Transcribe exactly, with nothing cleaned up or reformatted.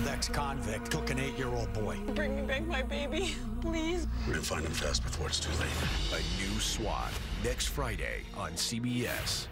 meth ex-convict took an eight-year-old boy. Bring me back my baby, please. We're gonna find him fast before it's too late. A new SWAT, next Friday on C B S.